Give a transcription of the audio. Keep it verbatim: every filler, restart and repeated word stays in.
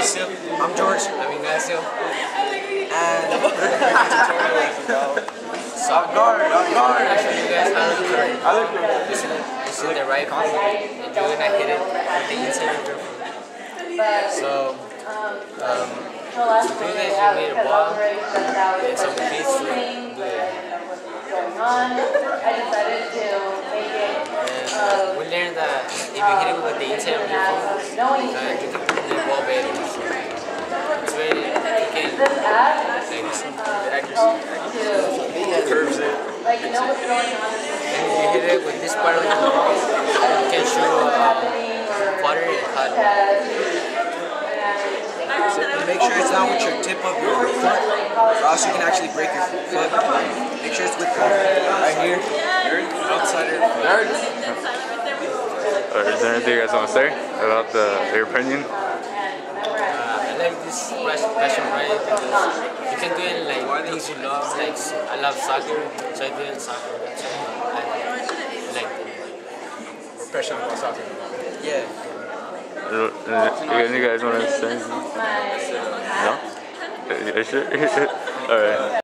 Mauricio. I'm Jorge. I'm Ignacio. And soft guard, soft guard. I show you guys how to curry. This is the right foot, and you're gonna hit it with the inside of your foot. So, um, to do this, you need a ball and some cleats to do it. I decided to make it. And we learned that if you hit it with the inside of your foot, uh, you can hit the ball better. It's very, you can like curves it. Like, you know what's going on. And if you hit it with this part of the ball, you can shoot uh, water and hot. So make sure it's not with your tip of your foot, or else you can actually break your foot. Make sure it's with right here, outside your foot. Is there anything you guys want to say about the, your opinion? Uh, I like this passion project because you can do it like things you love. Like I love soccer, so I do it in soccer. So I, I like it. We're passionate about soccer. Yeah. You guys want to say anything? No? You sure? Alright.